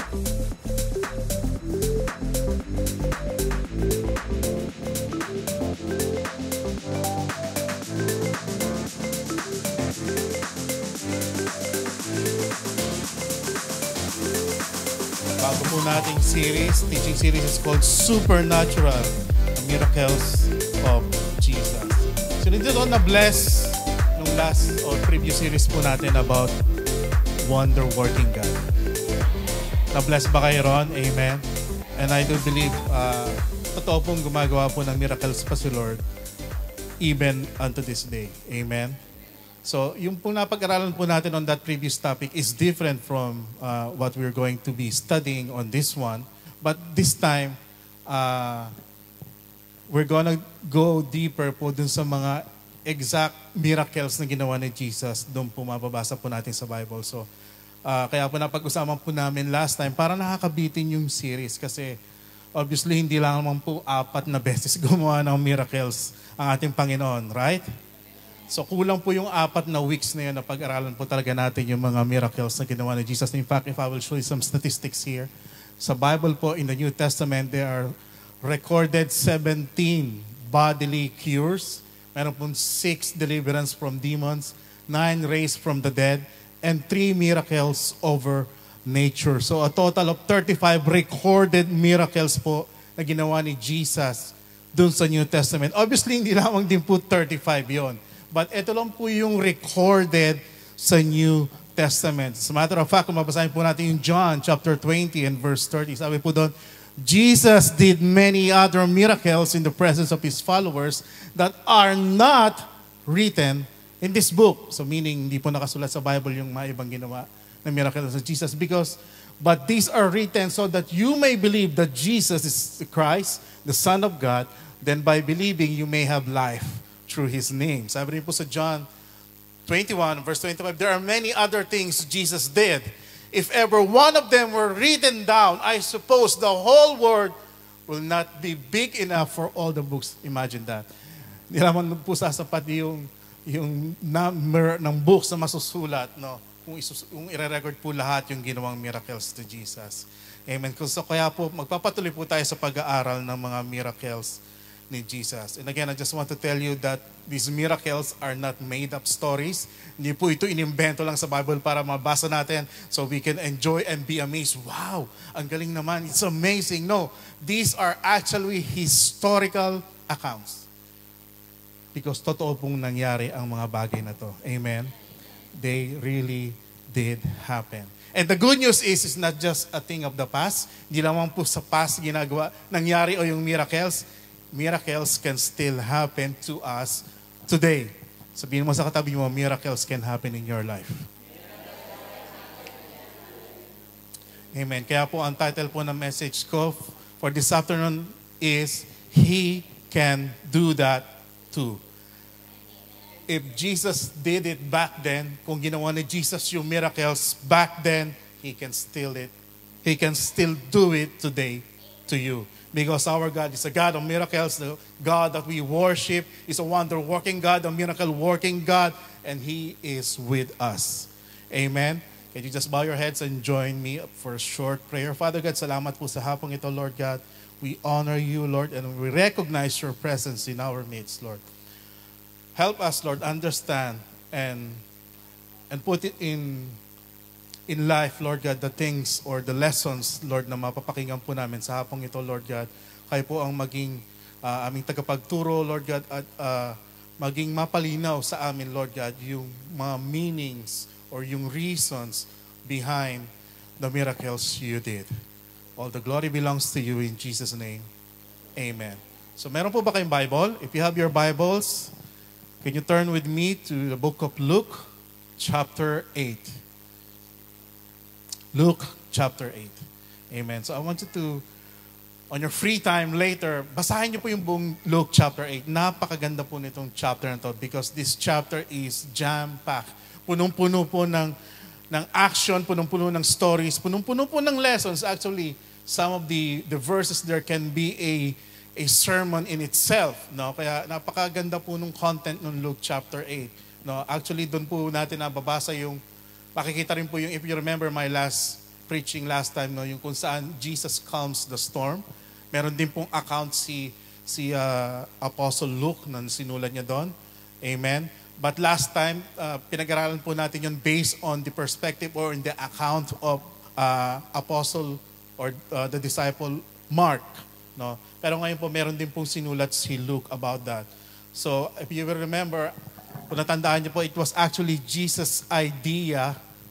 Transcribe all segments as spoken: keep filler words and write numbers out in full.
Bago po nating series, teaching series is called Supernatural, the Miracles of Jesus. So dito doon na-bless nung last or previous series po natin about Wonder Working God. Na-bless ba kayo ron? Amen. And I do believe, uh, totoo pong gumagawa po ng miracles pa si Lord even unto this day. Amen. So, yung po napag-aralan po natin on that previous topic is different from uh, what we're going to be studying on this one. But this time, uh, we're gonna go deeper po dun sa mga exact miracles na ginawa ni Jesus. Doon po mababasa po natin sa Bible. So, uh, kaya po napag-usapan po namin last time para nakakabitin yung series. Kasi obviously, hindi lang naman po apat na beses gumawa ng miracles ang ating Panginoon. Right? So kulang po yung apat na weeks na yun na pag-aralan po talaga natin yung mga miracles na ginawa ni Jesus. In fact, if I will show you some statistics here, sa Bible po, in the New Testament, there are recorded seventeen bodily cures. Meron po six deliverance from demons, nine raised from the dead, and three miracles over nature. So a total of thirty-five recorded miracles po na ginawa ni Jesus dun sa New Testament. Obviously, hindi lamang din po thirty-five yon. But ito lang po yung recorded sa New Testament. As a matter of fact, kung mabasahin po natin yung John chapter twenty and verse thirty, sabi po doon, Jesus did many other miracles in the presence of His followers that are not written in this book. So meaning, hindi po nakasulat sa Bible yung mga ibang ginawa na miracles sa Jesus. Because, but these are written so that you may believe that Jesus is the Christ, the Son of God, then by believing you may have life through His name. Sabi rin po sa John twenty-one, verse twenty-five, there are many other things Jesus did. If ever one of them were written down, I suppose the whole world will not be big enough for all the books. Imagine that. Hindi naman po sasapat yung, yung number ng books na masusulat, no? Kung, isus, kung i-record po lahat yung ginawang miracles to Jesus. Amen. So kaya po, magpapatuloy po tayo sa pag-aaral ng mga miracles ni Jesus. And again, I just want to tell you that these miracles are not made-up stories. Hindi po ito inimbento lang sa Bible para mabasa natin so we can enjoy and be amazed. Wow, ang galing naman. It's amazing. No, these are actually historical accounts. Because totoo pong nangyari ang mga bagay na to. Amen? They really did happen. And the good news is, it's not just a thing of the past. Hindi lamang po sa past ginagawa, nangyari o yung miracles. Miracles can still happen to us today. Sabihin mo sa katabi mo, miracles can happen in your life. Amen. Kaya po ang title po ng message ko for this afternoon is, He can do that too. If Jesus did it back then, kung ginawa ni Jesus yung miracles back then, He can still it. He can still do it today to you. Because our God is a God of miracles, the God that we worship is a wonder-working God, a miracle-working God, and He is with us. Amen? Can you just bow your heads and join me for a short prayer? Father God, salamat po sa hapong ito, Lord God. We honor you, Lord, and we recognize your presence in our midst, Lord. Help us, Lord, understand and, and put it in in life, Lord God, the things or the lessons, Lord, na mapapakinggan po namin sa hapong ito, Lord God. Kayo po ang maging uh, aming tagapagturo, Lord God, at uh, maging mapalinaw sa amin, Lord God, yung mga meanings or yung reasons behind the miracles you did. All the glory belongs to you in Jesus' name. Amen. So meron po ba kayong Bible? If you have your Bibles, can you turn with me to the book of Luke, chapter eight. Luke chapter eight. Amen. So I want you to, on your free time later, basahin niyo po yung buong Luke chapter eight. Napakaganda po nitong chapter na to because this chapter is jam-packed. Punong-puno po ng, ng action, punong-puno ng stories, punong-puno po ng lessons. Actually, some of the, the verses there can be a, a sermon in itself. No? Kaya napakaganda po nung content ng Luke chapter eight. No? Actually, doon po natin nababasa yung makikita rin po yung, if you remember my last preaching last time, no, yung kung saan Jesus calms the storm. Meron din pong account si si uh, Apostle Luke na sinulat niya doon. Amen. But last time, uh, pinag-aralan po natin yun based on the perspective or in the account of uh, Apostle or uh, the disciple Mark. No? Pero ngayon po, meron din pong sinulat si Luke about that. So, if you will remember, kung natandaan niyo po, it was actually Jesus' idea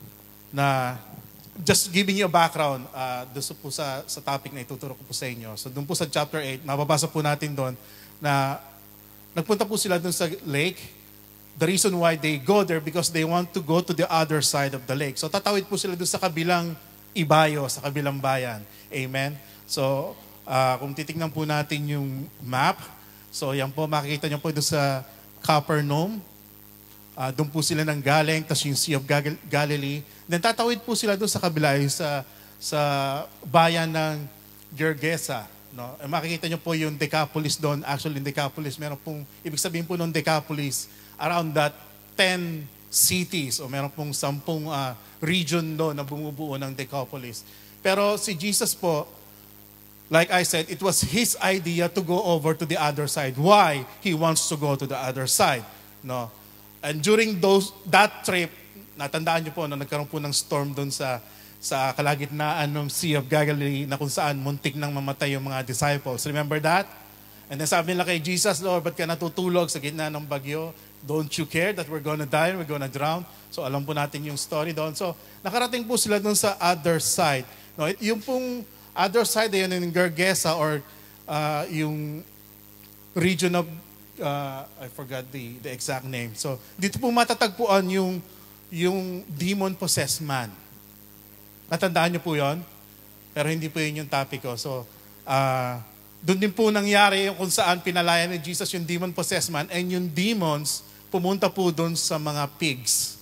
na, just giving you a background, uh, doon po sa, sa topic na ituturo ko po sa inyo. So, doon po sa chapter eight, mababasa po natin doon na nagpunta po sila doon sa lake. The reason why they go there because they want to go to the other side of the lake. So, tatawid po sila doon sa kabilang ibayo, sa kabilang bayan. Amen? So, uh, kung titignan po natin yung map, so yan po, makikita niyo po doon sa Capernaum. Uh, doon po sila nang galing, tapos yung Sea of Gal- Galilee. Then tatawid po sila doon sa kabila, sa, sa bayan ng Gergesa. No? E makikita niyo po yung Decapolis doon. Actually, yung Decapolis, meron pong, ibig sabihin po ng Decapolis, around that ten cities, o meron pong sampung uh, region doon na bumubuo ng Decapolis. Pero si Jesus po, like I said, it was His idea to go over to the other side. Why? He wants to go to the other side. No? And during those that trip, natandaan niyo po na nagkaroon po ng storm doon sa sa kalagitnaan ng Sea of Galilee na kung saan muntik nang mamatay yung mga disciples. Remember that? And then sabi nila kay Jesus, Lord, ba't ka natutulog sa gitna ng bagyo? Don't you care that we're gonna die, we're gonna drown? So alam po natin yung story doon. So nakarating po sila doon sa other side. No, yung pong other side, yun yung Gergesa or uh, yung region of Uh, I forgot the the exact name. So, dito po matatagpuan yung yung demon-possessed man. Natandaan niyo po yon? Pero hindi po yun yung topic ko. So, uh, doon din po nangyari yung kung saan pinalayan ni Jesus yung demon-possessed man and yung demons pumunta po doon sa mga pigs.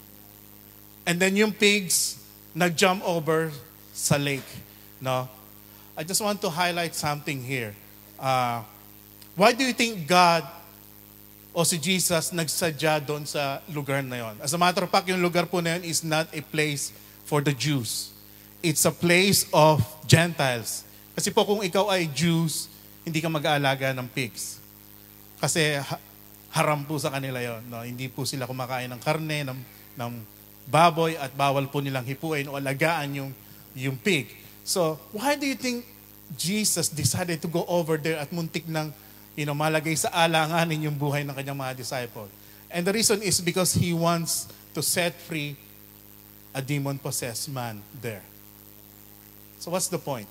And then yung pigs nag-jump over sa lake. No? I just want to highlight something here. Uh, Why do you think God o si Jesus nagsadya doon sa lugar na yon? As a matter of fact, yung lugar po na yun is not a place for the Jews. It's a place of Gentiles. Kasi po kung ikaw ay Jews, hindi ka mag-aalaga ng pigs. Kasi ha- haram po sa kanila yon. No? Hindi po sila kumakain ng karne, ng, ng baboy, at bawal po nilang hipuin o alagaan yung, yung pig. So, why do you think Jesus decided to go over there at muntik ng you know, malagay sa alanganin yung buhay ng kanyang mga disciple? And the reason is because He wants to set free a demon-possessed man there. So what's the point?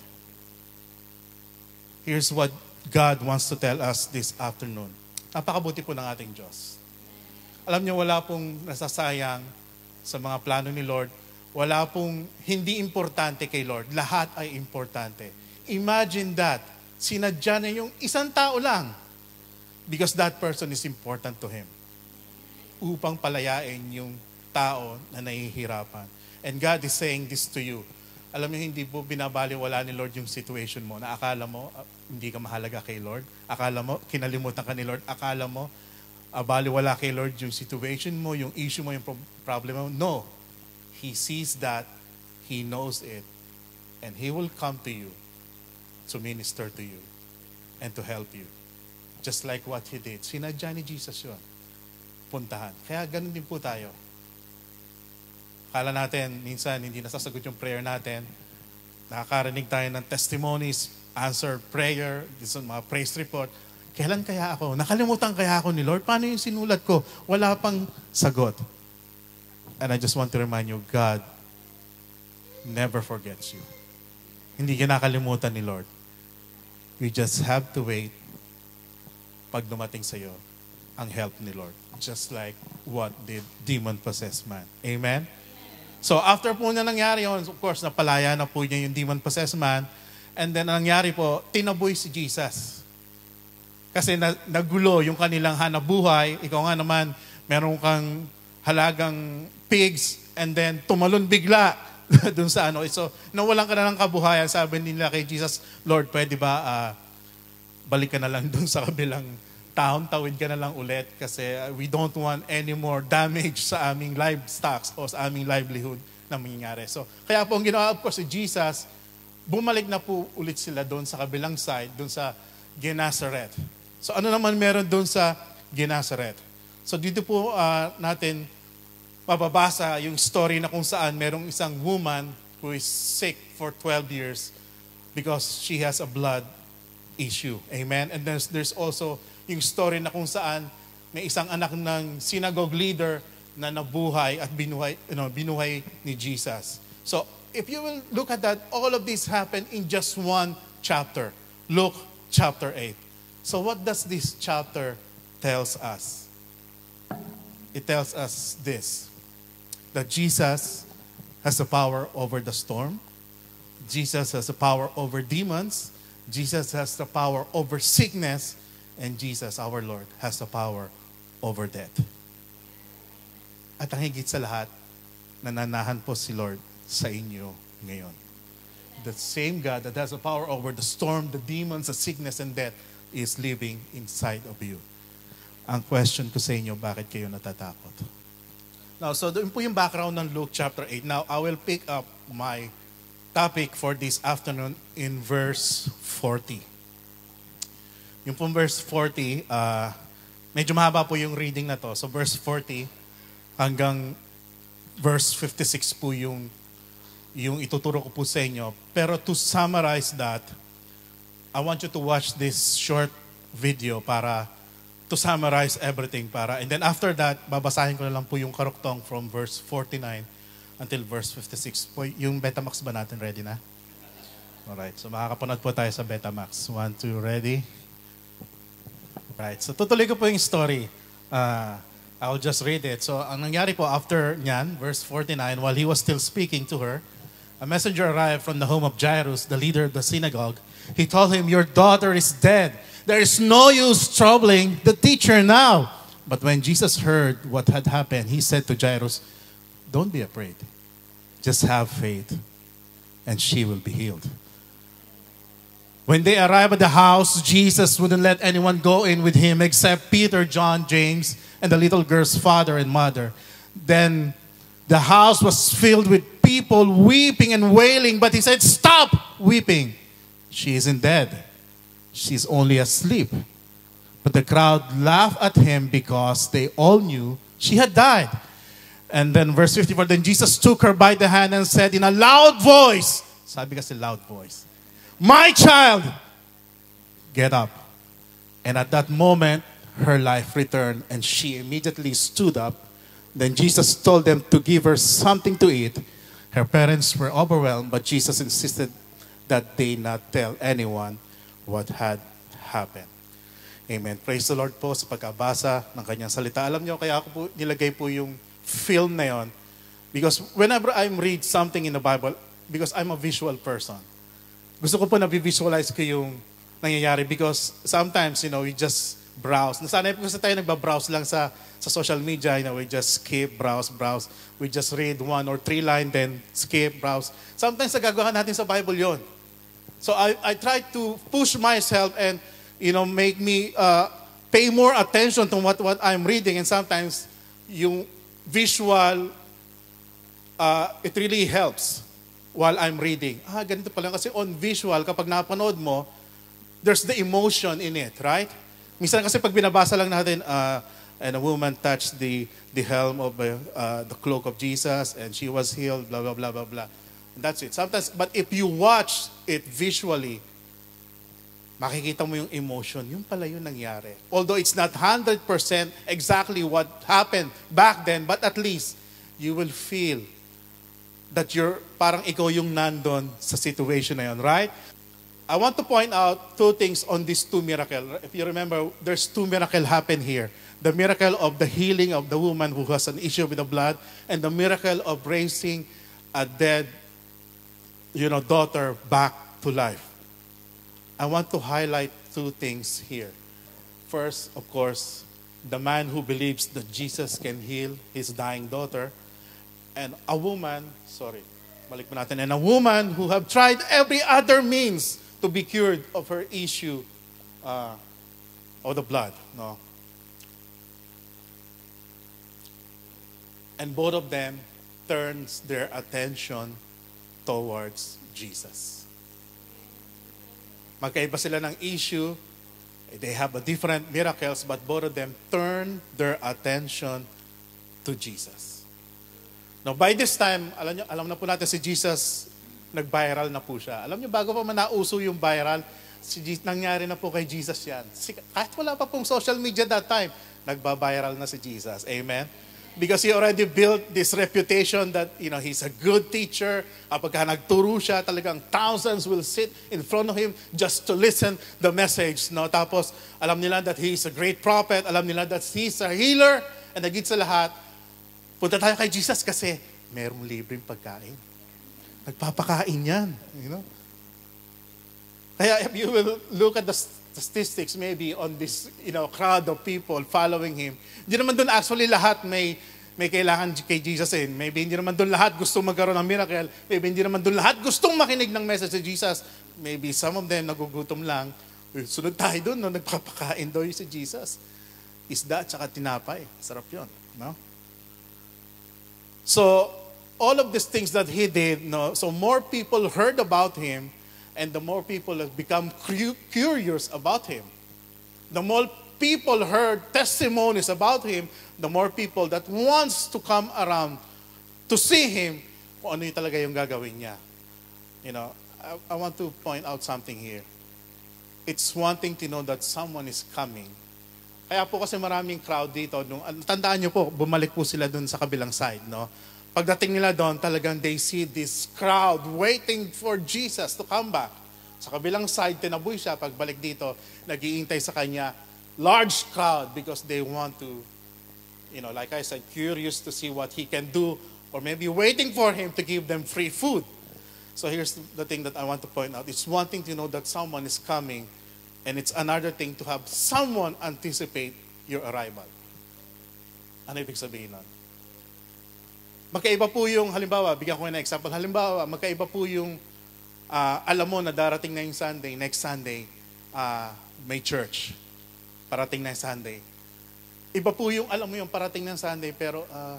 Here's what God wants to tell us this afternoon. Napakabuti po ng ating Diyos. Alam niyo, wala pong nasasayang sa mga plano ni Lord. Wala pong hindi importante kay Lord. Lahat ay importante. Imagine that. Sinadya niya yung isang tao lang because that person is important to Him upang palayain yung tao na nahihirapan. And God is saying this to you. Alam niyo, hindi po binabaliwala ni Lord yung situation mo na akala mo uh, hindi ka mahalaga kay Lord. Akala mo, kinalimutan ka ni Lord. Akala mo, uh, baliwala kay Lord yung situation mo, yung issue mo, yung pro- problem mo. No. He sees that. He knows it. And He will come to you to minister to you and to help you. Just like what He did. Sinadya ni Jesus yun. Puntahan. Kaya ganun din po tayo. Kala natin, minsan hindi nasasagot yung prayer natin. Nakakarinig tayo ng testimonies, answer prayer, mga praise report. Kailan kaya ako? Nakalimutan kaya ako ni Lord? Paano yung sinulat ko? Wala pang sagot. And I just want to remind you, God never forgets you. Hindi ka nakalimutan ni Lord. We just have to wait pag dumating sa iyo ang help ni Lord. Just like what did demon-possessed man. Amen? So after po na nangyari yun, of course, napalaya na po niya yung demon-possessed man. And then ang nangyari po, tinaboy si Jesus. Kasi na, nagulo yung kanilang hanabuhay. Ikaw nga naman, meron kang halagang pigs and then tumalon bigla doon sa ano. So, nawalan ka na ng kabuhayan, sabi nila kay Jesus, Lord, pwede ba uh, balik ka na lang doon sa kabilang town, tawid ka na lang ulit kasi uh, we don't want any more damage sa aming livestock o sa aming livelihood na mangyayari. So, kaya po ang ginawa po si Jesus, bumalik na po ulit sila doon sa kabilang side, doon sa Gennesaret. So, ano naman meron doon sa Gennesaret? So, dito po uh, natin mababasa yung story na kung saan merong isang woman who is sick for twelve years because she has a blood issue. Amen? And there's, there's also yung story na kung saan may isang anak ng synagogue leader na nabuhay at binuhay, you know, binuhay ni Jesus. So, if you will look at that, all of this happened in just one chapter. Luke chapter eight. So, what does this chapter tells us? It tells us this, that Jesus has the power over the storm. Jesus has the power over demons. Jesus has the power over sickness. And Jesus, our Lord, has the power over death. At ang higit sa lahat, nananahan po si Lord sa inyo ngayon. The same God that has the power over the storm, the demons, the sickness, and death is living inside of you. Ang question ko sa inyo, bakit kayo natatakot? Now, so doon po yung background ng Luke chapter eight. Now, I will pick up my topic for this afternoon in verse forty. Yung pong verse forty, uh, medyo mahaba po yung reading na to. So verse forty hanggang verse fifty-six po yung, yung ituturo ko po sa inyo. Pero to summarize that, I want you to watch this short video para to summarize everything. Para, and then after that, babasahin ko na lang po yung karuktong from verse forty-nine until verse fifty-six. Po, yung Betamax ba natin? Ready na? Alright, so makakapanood po tayo sa Betamax. One, two, ready? Right, so tutuloy ko po yung story. Uh, I'll just read it. So ang nangyari po after nyan, verse forty-nine, while he was still speaking to her, a messenger arrived from the home of Jairus, the leader of the synagogue. He told him, "Your daughter is dead. There is no use troubling the teacher now." But when Jesus heard what had happened, he said to Jairus, "Don't be afraid. Just have faith, and she will be healed." When they arrived at the house, Jesus wouldn't let anyone go in with him except Peter, John, James, and the little girl's father and mother. Then the house was filled with people weeping and wailing, but he said, "Stop weeping. She isn't dead. She's only asleep." But the crowd laughed at him because they all knew she had died. And then verse fifty-four, then Jesus took her by the hand and said in a loud voice, sabi kasi loud voice, "My child, get up." And at that moment, her life returned and she immediately stood up. Then Jesus told them to give her something to eat. Her parents were overwhelmed, but Jesus insisted that they not tell anyone what had happened. Amen. Praise the Lord po sa pagkabasa ng kanyang salita. Alam niyo, kaya ako po nilagay po yung film na yon. Because whenever I read something in the Bible, because I'm a visual person, gusto ko po na-visualize ko yung nangyayari because sometimes, you know, we just browse. Nasanay po kasi tayo nagbabrowse lang sa, sa social media, you know, we just skip, browse, browse. We just read one or three line, then skip, browse. Sometimes nagagawa natin sa Bible yon. So I, I try to push myself and, you know, make me uh, pay more attention to what, what I'm reading. And sometimes yung visual, uh, it really helps while I'm reading. Ah, ganito pala. Kasi on visual, kapag napanood mo, there's the emotion in it, right? Minsan kasi pag binabasa lang natin, uh, and a woman touched the, the helm of uh, uh, the cloak of Jesus, and she was healed, blah, blah, blah, blah, blah. And that's it. Sometimes, but if you watch it visually, makikita mo yung emotion. Yung pala yung nangyari. Although it's not one hundred percent exactly what happened back then, but at least you will feel that you're, parang ikaw yung nandun sa situation na yun, right? I want to point out two things on these two miracles. If you remember, there's two miracles happen here. The miracle of the healing of the woman who has an issue with the blood, and the miracle of raising a dead, you know, daughter back to life. I want to highlight two things here. First, of course, the man who believes that Jesus can heal his dying daughter, and a woman, sorry, balik mo natin, and a woman who have tried every other means to be cured of her issue uh, of the blood. No? And both of them turns their attention towards Jesus. Magkaiba sila ng issue. They have a different miracles, but both of them turn their attention to Jesus. Now, by this time, alam, nyo, alam na po natin si Jesus, nag-viral na po siya. Alam nyo, bago pa man nauso yung viral, si Jesus, nangyari na po kay Jesus yan. Si, kahit wala pa pong social media that time, nagba-viral na si Jesus. Amen? Because he already built this reputation that, you know, he's a good teacher. Kapag nagturo siya, talagang thousands will sit in front of him just to listen the message. No? Tapos, alam nila that he's a great prophet. Alam nila that he's a healer. And nagit sa lahat, punta tayo kay Jesus kasi merong libreng pagkain. Nagpapakain yan. You know? Kaya if you will look at the statistics maybe on this, you know, crowd of people following him, hindi naman doon actually lahat may may kailangan kay Jesus eh. Maybe hindi naman doon lahat gustong magkaroon ng miracle. Maybe hindi naman doon lahat gustong makinig ng message si Jesus. Maybe some of them nagugutom lang. Sunod tayo doon, no? Nagpapakain daw si Jesus. Isda at saka tinapay. Sarap yun. No? So, all of these things that he did, no, so more people heard about him, and the more people have become curious about him. The more people heard testimonies about him, the more people that wants to come around to see him, kung ano yung talaga yung gagawin niya. You know, I, I want to point out something here. It's one thing to know that someone is coming. Kaya po kasi maraming crowd dito. Nung, tandaan niyo po, bumalik po sila dun sa kabilang side, no? Pagdating nila doon, talagang they see this crowd waiting for Jesus to come back. Sa kabilang side, tinaboy siya. Pagbalik dito, nag-iintay sa kanya, large crowd because they want to, you know, like I said, curious to see what he can do, or maybe waiting for him to give them free food. So here's the thing that I want to point out. It's one thing to know that someone is coming, and it's another thing to have someone anticipate your arrival. Ano ibig sabihin nun? Magkaiba po yung, halimbawa, bigyan ko ng example, halimbawa, magkaiba po yung, uh, alam mo na darating na yung Sunday, next Sunday, uh, may church. Parating na yung Sunday. Iba po yung, alam mo yung parating ng Sunday, pero, uh,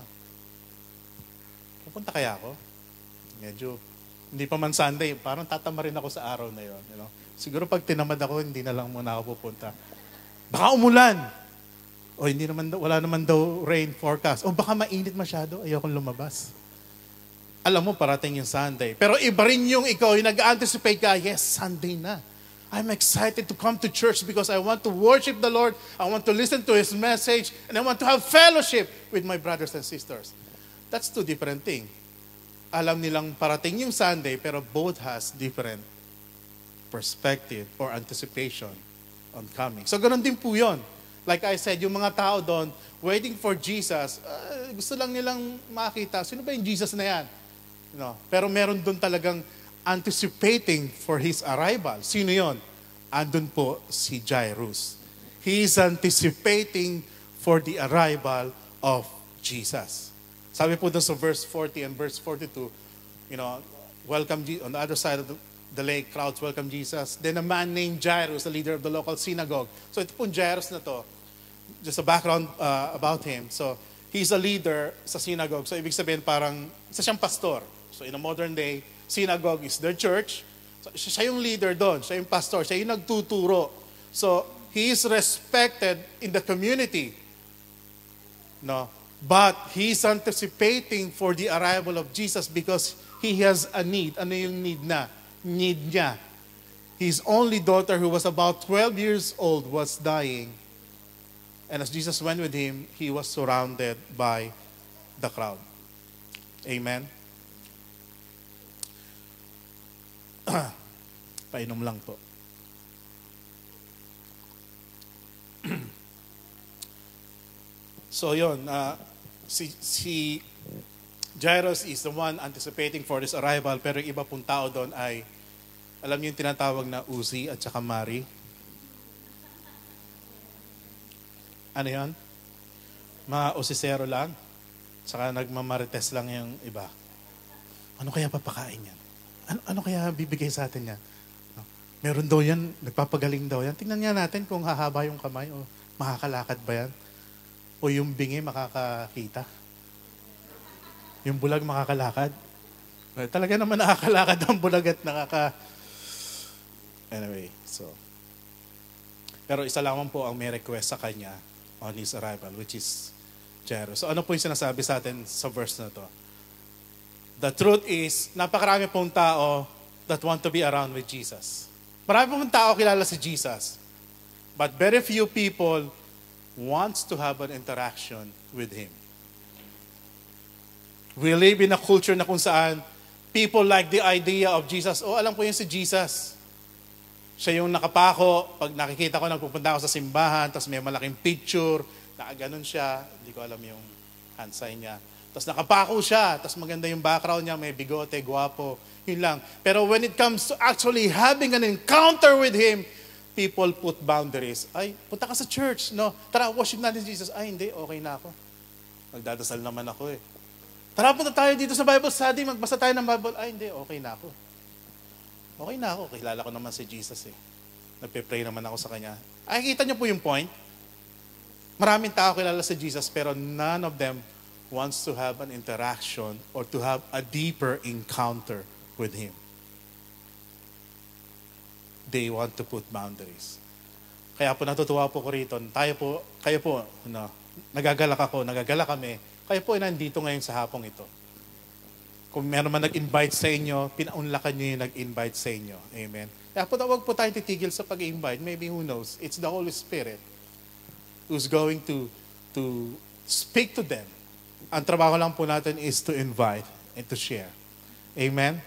pupunta kaya ako? Medyo, hindi pa man Sunday, parang tatama rin ako sa araw na yun. You know? Siguro pag tinamad ako, hindi na lang muna ako pupunta. Baka umulan. O hindi naman, wala naman daw rain forecast. O baka mainit masyado, ayokong lumabas. Alam mo, parating yung Sunday. Pero iba rin yung ikaw, yung nag-anticipate ka, yes, Sunday na. I'm excited to come to church because I want to worship the Lord. I want to listen to His message. And I want to have fellowship with my brothers and sisters. That's two different things. Alam nilang parating yung Sunday, pero both has different perspective or anticipation on coming. So, ganun din po yun. Like I said, yung mga tao doon, waiting for Jesus, uh, gusto lang nilang makita, sino ba yung Jesus na yan? You know, pero meron doon talagang anticipating for His arrival. Sino yon? Andun po si Jairus. He is anticipating for the arrival of Jesus. Sabi po doon sa verse forty and verse forty-two, you know, welcome Je- on the other side of the the lake, crowds welcome Jesus. Then a man named Jairus, the leader of the local synagogue. So ito pong Jairus na to, just a background uh, about him. So he's a leader sa synagogue. So ibig sabihin parang, isa siyang pastor. So in a modern day, synagogue is their church. So siya yung leader doon, siya yung pastor, siya yung nagtuturo. So he is respected in the community. No? But he's anticipating for the arrival of Jesus because he has a need. Ano yung need na? Need niya. His only daughter, who was about twelve years old, was dying. And as Jesus went with him, he was surrounded by the crowd. Amen? Painom lang po. So yun, uh, si, si Jairus is the one anticipating for his arrival, pero yung iba pong tao doon ay, alam niyo yung tinatawag na Uzi at saka Mari? Ano yun? Mga usisero lang, saka nagmamarites lang yung iba. Ano kaya papakain yan? Ano, ano kaya bibigay sa atin yan? No? Meron daw yan, nagpapagaling daw yan. Tingnan nga natin kung hahaba yung kamay o makakalakad ba yan? O yung bingi makakakita? Yung bulag makakalakad. Well, talaga naman nakakalakad ang bulag at nakaka... Anyway, so... Pero isa lamang po ang may request sa kanya on his arrival, which is Jairus. So ano po yung sinasabi sa atin sa verse na to? The truth is, napakarami pong tao that want to be around with Jesus. Marami pong tao kilala si Jesus. But very few people wants to have an interaction with Him. We live in a culture na kung saan people like the idea of Jesus. Oh, alam ko yun si Jesus. Siya yung nakapako. Pag nakikita ko, nagpupunta ako sa simbahan, tapos may malaking picture, nakaganon siya. Hindi ko alam yung hand sign niya. Tapos nakapako siya, tapos maganda yung background niya, may bigote, guwapo. Yun lang. Pero when it comes to actually having an encounter with Him, people put boundaries. Ay, punta ka sa church. No, tara, worship natin Jesus. Ay, hindi, okay na ako. Magdadasal naman ako eh. Tara, punta tayo dito sa Bible study, magbasa tayo ng Bible. Ay, hindi, okay na ako. Okay na ako, kilala ko naman si Jesus eh. Nagpe-pray naman ako sa Kanya. Ay, kita niyo po yung point? Maraming tao kilala si Jesus, pero none of them wants to have an interaction or to have a deeper encounter with Him. They want to put boundaries. Kaya po natutuwa po ko rito. Tayo po, kayo po, no, nagagalak ako, nagagalak kami. Kayo po ay nandito ngayon sa hapong ito. Kung meron man nag-invite sa inyo, pinaunlakan nyo yung nag-invite sa inyo. Amen. Kaya po, huwag po tayo titigil sa pag-invite. Maybe, who knows, it's the Holy Spirit who's going to, to speak to them. Ang trabaho lang po natin is to invite and to share. Amen?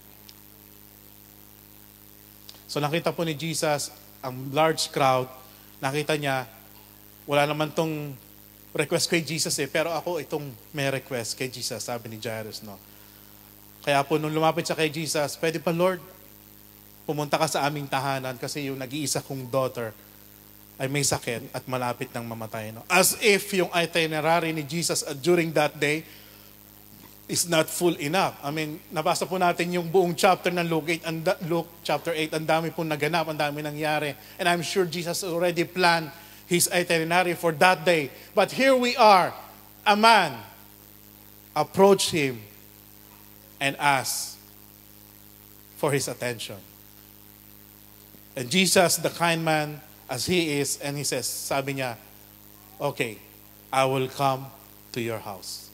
So nakita po ni Jesus, ang large crowd, nakita niya, wala naman tong request kay Jesus eh, pero ako itong may request kay Jesus, sabi ni Jairus, no? Kaya po nung lumapit siya kay Jesus, pwede pa Lord, pumunta ka sa aming tahanan kasi yung nag-iisa kong daughter ay may sakit at malapit ng mamatay. No? As if yung itinerary ni Jesus during that day is not full enough. I mean, nabasa po natin yung buong chapter ng Luke eight, and Luke chapter eight, ang dami pong naganap, ang dami nangyari. And I'm sure Jesus already planned His itinerary for that day. But here we are, a man approached Him and asked for His attention. And Jesus, the kind man as He is, and He says, sabi niya, okay, I will come to your house.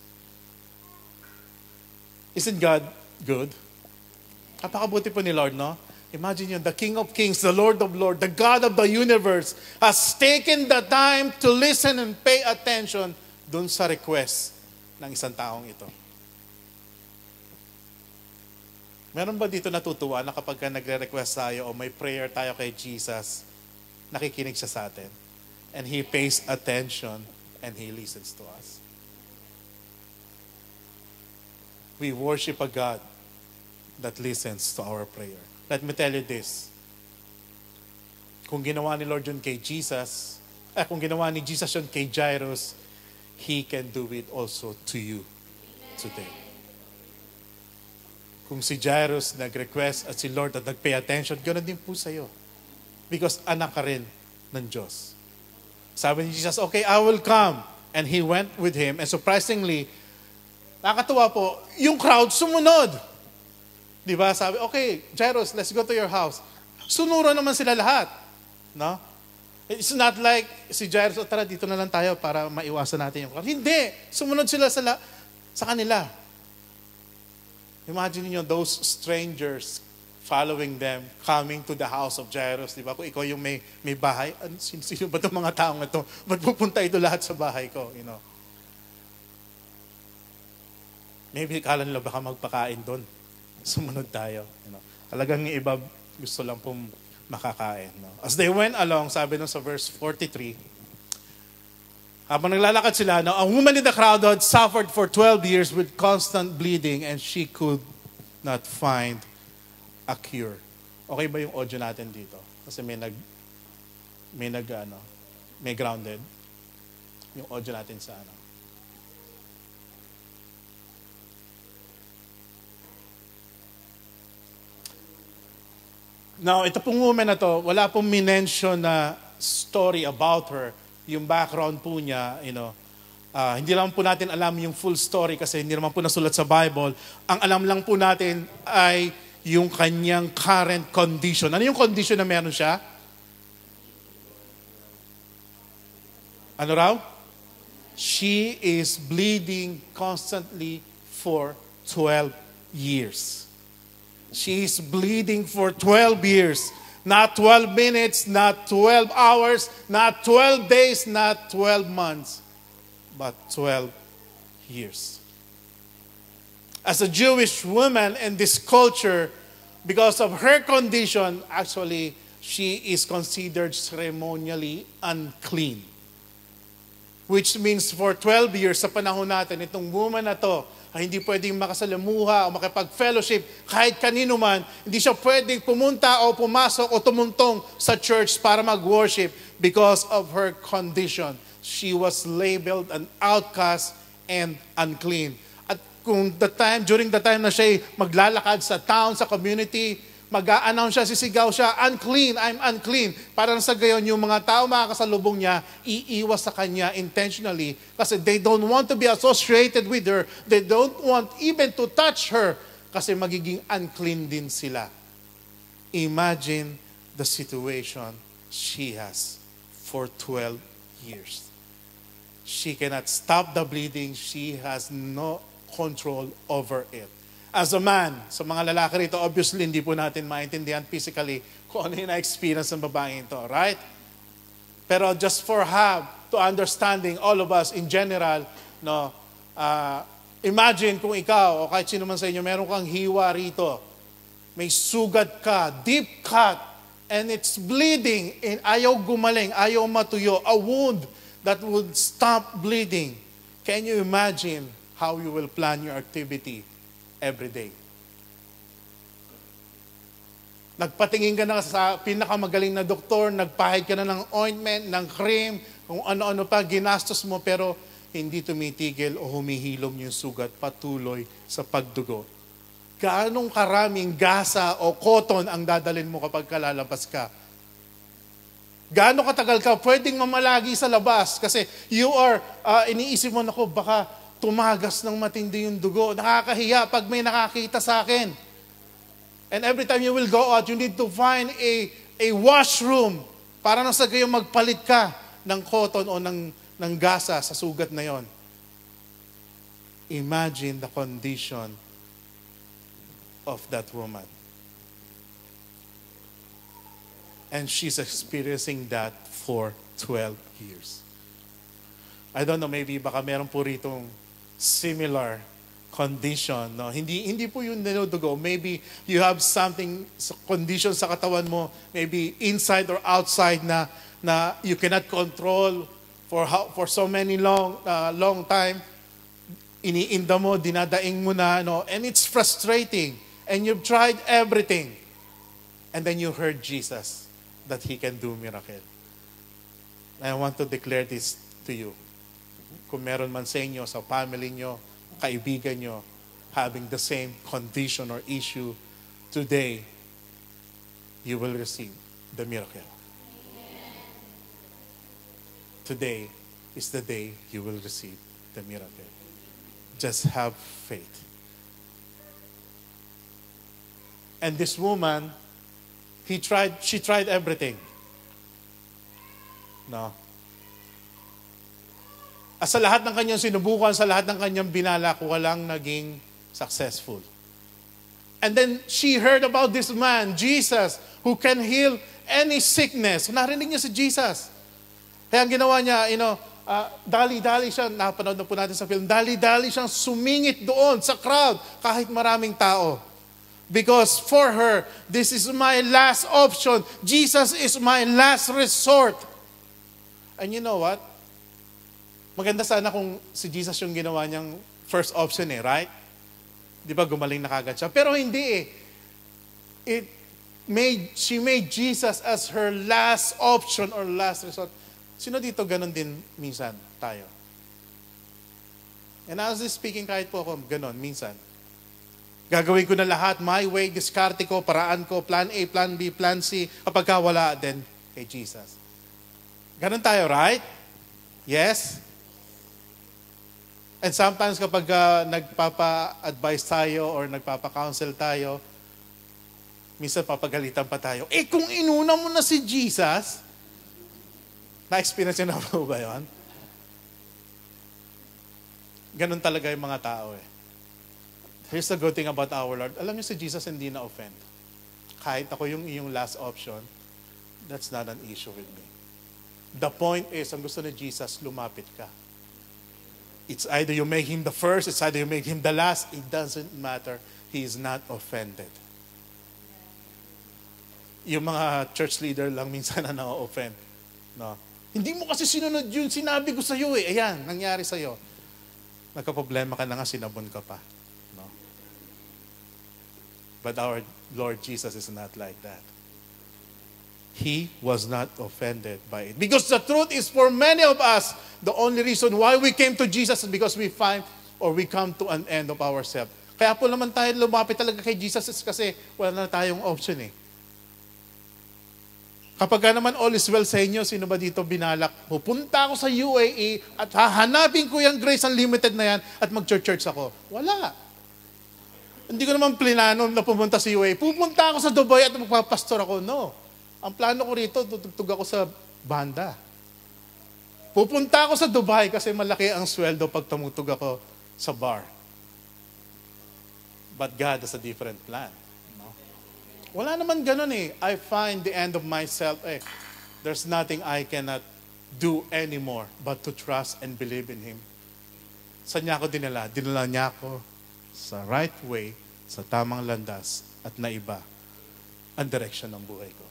Isn't God good? Napakabuti po ni Lord, no? Imagine yun, the King of Kings, the Lord of Lords, the God of the universe has taken the time to listen and pay attention dun sa request ng isang taong ito. Meron ba dito natutuwa na kapag nagre-request tayo o may prayer tayo kay Jesus, nakikinig siya sa atin? And He pays attention and He listens to us. We worship a God that listens to our prayer. Let me tell you this. Kung ginawa ni Lord yun kay Jesus, eh, kung ginawa ni Jesus yun kay Jairus, He can do it also to you today. Kung si Jairus nag-request at si Lord at nag-pay attention, ganoon din po sa'yo. Because anak ka rin ng Diyos. Sabi ni Jesus, okay, I will come. And He went with him. And surprisingly, nakakatuwa po, yung crowd sumunod. Di ba? Sabi, okay, Jairus, let's go to your house. Sunuro naman sila lahat. No? It's not like si Jairus, oh, tara, dito na lang tayo para maiwasan natin yung crowd. Hindi. Sumunod sila sa, la- sa kanila. Imagine niyo those strangers following them, coming to the house of Jairus. Di ba? Kung ikaw yung may, may bahay, sino, sino ba itong mga taong ito? Ba't pupunta ito lahat sa bahay ko? You know? Maybe kala nila baka magpakain doon. Sumunod tayo. You know? Talagang yung iba gusto lang pong makakain. No? As they went along, sabi nung sa verse forty-three, habang naglalakad sila, no, a woman in the crowd had suffered for twelve years with constant bleeding and she could not find a cure. Okay ba yung audio natin dito? Kasi may nag may nag ano, may grounded yung audio natin sa ano. Now, ito pong woman na to, wala pong minention na story about her. Yung background po niya, you know, Uh, hindi naman po natin alam yung full story kasi hindi naman po nasulat sa Bible. Ang alam lang po natin ay yung kanyang current condition. Ano yung condition na meron siya? Ano raw? She is bleeding constantly for twelve years. She is bleeding for twelve years. Not twelve minutes, not twelve hours, not twelve days, not twelve months, but twelve years. As a Jewish woman in this culture, because of her condition, actually, she is considered ceremonially unclean. Which means for twelve years sa panahon natin, itong woman na to, ay hindi pwedeng makasalamuha o makipag-fellowship kahit kanino man. Hindi siya pwedeng pumunta o pumasok o tumuntong sa church para mag-worship because of her condition. She was labeled an outcast and unclean. At kung the time, during the time na siya maglalakad sa town, sa community, mag-a-announce siya, sisigaw siya, unclean, I'm unclean. Para sa gayon, yung mga tao makakasalubong niya, iiwas sa kanya intentionally kasi they don't want to be associated with her. They don't want even to touch her kasi magiging unclean din sila. Imagine the situation she has for twelve years. She cannot stop the bleeding. She has no control over it. As a man, sa mga lalaki rito, obviously hindi po natin maintindihan physically kung ano yung na-experience ng babaeng ito, right? Pero just for have to understanding all of us in general, no, uh, imagine kung ikaw o kahit sino man sa inyo, meron kang hiwa rito, may sugat ka, deep cut, and it's bleeding, and ayaw gumaling, ayaw matuyo, a wound that would stop bleeding. Can you imagine how you will plan your activity every day? Nagpatingin ka na sa pinakamagaling na doktor, nagpahid ka na ng ointment, ng cream, kung ano-ano pa, ginastos mo, pero hindi tumitigil o humihilom yung sugat patuloy sa pagdugo. Gaanong karaming gasa o cotton ang dadalhin mo kapag kalalabas ka? Gaano katagal ka pwedeng mamalagi sa labas? Kasi you are, uh, iniisip mo, nako, baka tumagas ng matindi yung dugo. Nakakahiya pag may nakakita sa akin. And every time you will go out, you need to find a, a washroom para nang sa gayon magpalit ka ng cotton o ng, ng gasa sa sugat na yon. Imagine the condition of that woman. And she's experiencing that for twelve years. I don't know, maybe baka meron po ritong similar condition, no? Hindi hindi po yung niludugo. Maybe you have something, condition sa katawan mo, maybe inside or outside na na you cannot control for how, for so many long uh, long time. Iniinda mo, dinadaing mo na, no? And it's frustrating. And you've tried everything. And then you heard Jesus that He can do miracle. I want to declare this to you. Kung meron man sa inyo, sa family nyo, kaibigan nyo, having the same condition or issue, today, you will receive the miracle. Today is the day you will receive the miracle. Just have faith. And this woman, he tried, she tried everything. No. At sa lahat ng kanyang sinubukan, sa lahat ng kanyang binalak, walang naging successful. And then she heard about this man, Jesus, who can heal any sickness. Narinig niya si Jesus. Kaya ang ginawa niya, you know, uh, dali-dali siya, napanood na po natin sa film, dali-dali siyang sumingit doon sa crowd, kahit maraming tao. Because for her, this is my last option. Jesus is my last resort. And you know what? Maganda sana kung si Jesus yung ginawa niyang first option eh, right? Di ba gumaling na kagad siya? Pero hindi eh. It made, she made Jesus as her last option or last resort. Sino dito ganun din minsan tayo? And as is speaking, kahit po ako ganun, minsan. Gagawin ko na lahat, my way, diskarte ko, paraan ko, plan A, plan B, plan C. Kapag wala, then kay Jesus. Ganun tayo, right? Yes? And sometimes kapag uh, nagpapa-advise tayo or nagpapa-counsel tayo, minsan papagalitan pa tayo. Eh kung inuna mo na si Jesus, na-experience nyo na po ba yun? Ganun talaga yung mga tao eh. Here's the good thing about our Lord. Alam niyo si Jesus hindi na-offend. Kahit ako yung iyong last option, that's not an issue with me. The point is, ang gusto ni Jesus, lumapit ka. It's either you make Him the first, it's either you make Him the last. It doesn't matter. He is not offended. Yung mga church leader lang minsan na na-offend. No? Hindi mo kasi sinunod yun, sinabi ko sa'yo eh. Ayan, nangyari sa'yo. Nagka-problema ka na nga, sinabon ka pa. No? But our Lord Jesus is not like that. He was not offended by it. Because the truth is, for many of us, the only reason why we came to Jesus is because we find or we come to an end of ourselves. Kaya po naman tayo lumapit talaga kay Jesus is kasi wala na tayong option eh. Kapag ka naman all is well sa inyo, sino ba dito binalak? Pupunta ako sa U A E at hahanapin ko yung Grace Unlimited na yan at mag-church-church ako. Wala. Hindi ko naman plinano na pumunta sa U A E. Pupunta ako sa Dubai at magpapastor ako. No. Ang plano ko rito, tutugtog ako sa banda. Pupunta ako sa Dubai kasi malaki ang sweldo pag tumutog ako sa bar. But God has a different plan. No? Wala naman ganun eh. I find the end of myself, eh, there's nothing I cannot do anymore but to trust and believe in Him. Saan niya ako dinala? Dinala niya ako sa right way, sa tamang landas, at naiba ang direction ng buhay ko.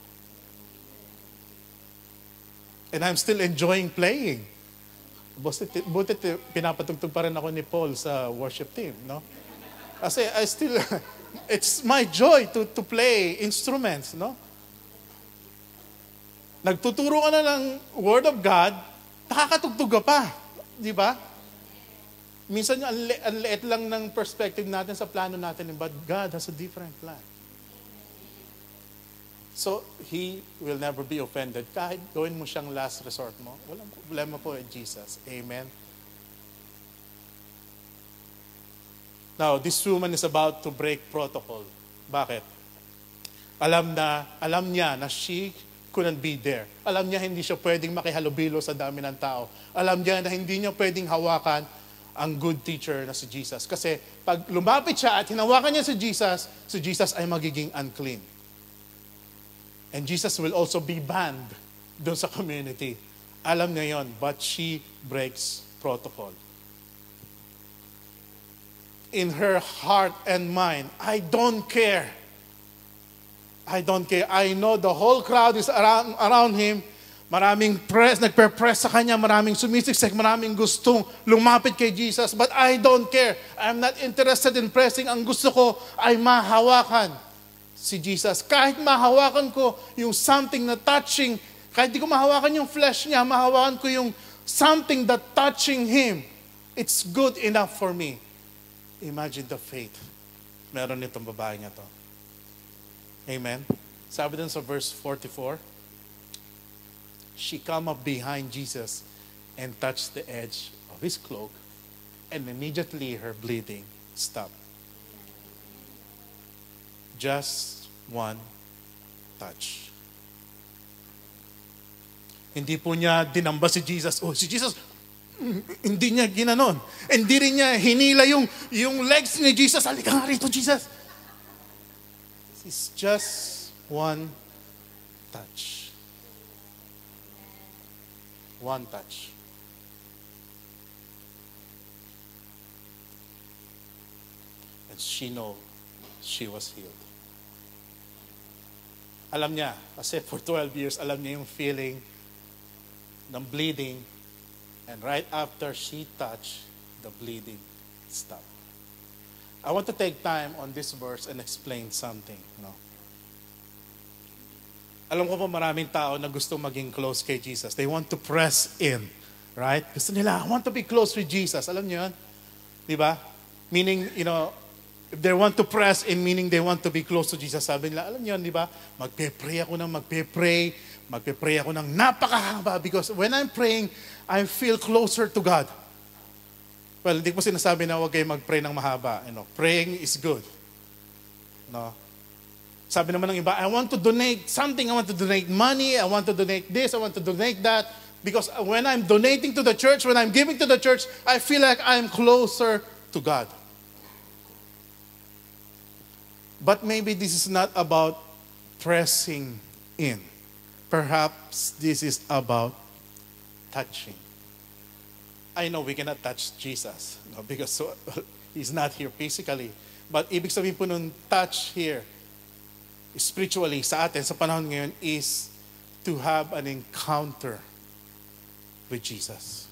And I'm still enjoying playing. Buti, buti pinapatugtog pa rin ako ni Paul sa worship team, no? Kasi I still, it's my joy to to play instruments, no? Nagtuturo ka na ng Word of God, nakakatugtog ka pa, di ba? Minsan ang, li- ang liit lang ng perspective natin sa plano natin, but God has a different plan. So, He will never be offended. Kahit gawin mo siyang last resort mo, walang problema po in Jesus. Amen? Now, this woman is about to break protocol. Bakit? Alam na, alam niya na she couldn't be there. Alam niya hindi siya pwedeng makihalubilo sa dami ng tao. Alam niya na hindi niya pwedeng hawakan ang good teacher na si Jesus. Kasi pag lumapit siya at hinawakan niya si Jesus, si Jesus ay magiging unclean. And Jesus will also be banned doon sa community. Alam niya yon, but she breaks protocol. In her heart and mind, I don't care. I don't care. I know the whole crowd is around, around him. Maraming press, nagpe-press sa kanya, maraming sumisiksik, maraming gustong lumapit kay Jesus. But I don't care. I'm not interested in pressing. Ang gusto ko ay mahawakan si Jesus. Kahit mahawakan ko yung something na touching, kahit di ko mahawakan yung flesh niya, mahawakan ko yung something that touching Him, it's good enough for me. Imagine the faith meron nitong babae niya to. Amen? Sabi dun sa verse forty-four, she come up behind Jesus and touched the edge of His cloak, and immediately her bleeding stopped. Just one touch. Hindi po niya dinamba si Jesus. Oh, si Jesus, hindi niya ginanon. Hindi rin niya hinila yung, yung legs ni Jesus. Halika nga rito, Jesus. It's just one touch. One touch. And she know she was healed. Alam niya, kasi for twelve years, alam niya yung feeling ng bleeding. And right after she touched, the bleeding stopped. I want to take time on this verse and explain something. No? Alam ko po maraming tao na gusto maging close kay Jesus. They want to press in. Right? Gusto nila, I want to be close with Jesus. Alam niyo yun? Di ba? Meaning, you know, if they want to press in, meaning they want to be close to Jesus, sabi nila, alam niyo, di ba? Magpe-pray ako ng magpe-pray, magpe-pray ako ng napakahaba because when I'm praying, I feel closer to God. Well, hindi po sinasabi na huwag kayo mag-pray ng mahaba. You know, praying is good. No? Sabi naman ng iba, I want to donate something. I want to donate money. I want to donate this. I want to donate that. Because when I'm donating to the church, when I'm giving to the church, I feel like I'm closer to God. But maybe this is not about pressing in. Perhaps this is about touching. I know we cannot touch Jesus, no, because so, He's not here physically. But ibig sabihin po nung touch here, spiritually sa atin, sa panahon ngayon, is to have an encounter with Jesus.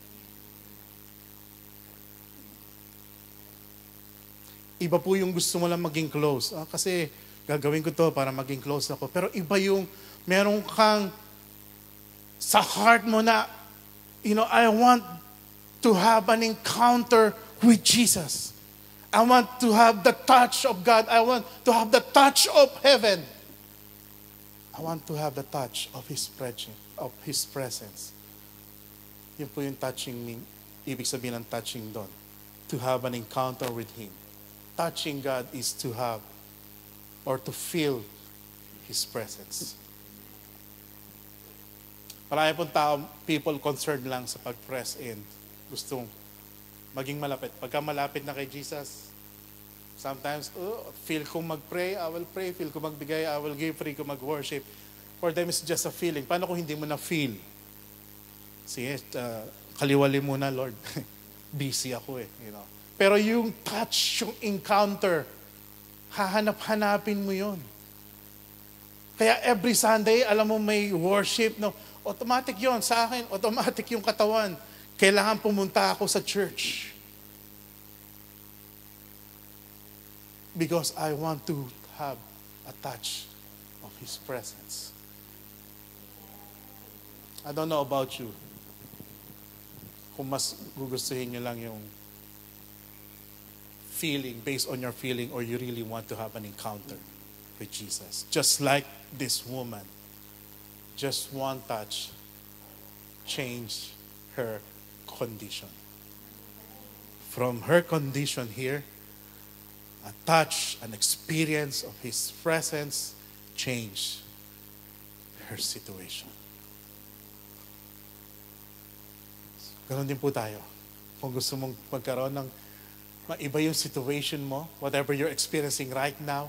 Iba po yung gusto mo lang maging close. Ah, kasi gagawin ko to para maging close ako. Pero iba yung meron kang sa heart mo na, you know, I want to have an encounter with Jesus. I want to have the touch of God. I want to have the touch of heaven. I want to have the touch of His presence. Of His presence. Yun po yung touching, ibig sabihin ng touching doon. To have an encounter with Him. Touching God is to have or to feel His presence. Marami pong tao, people concerned lang sa pag-press in. Gustong maging malapit. Pagka malapit na kay Jesus, sometimes, oh, feel ko mag-pray, I will pray. Feel ko magbigay, I will give. Free ko mag-worship. For them, it's just a feeling. Paano kung hindi mo na-feel? Sige, uh, kaliwali muna, Lord. Busy ako eh. You know. Pero yung touch, yung encounter, hahanap-hanapin mo yun. Kaya every Sunday, alam mo may worship, no? Automatic yon sa akin, automatic yung katawan. Kailangan pumunta ako sa church. Because I want to have a touch of His presence. I don't know about you. Kung mas gugustuhin nyo lang yung feeling, based on your feeling, or you really want to have an encounter with Jesus. Just like this woman, just one touch changed her condition. From her condition here, a touch, an experience of His presence changed her situation. Ganon din po tayo. Kung gusto mong magkaroon ng maiba yung situation mo, whatever you're experiencing right now,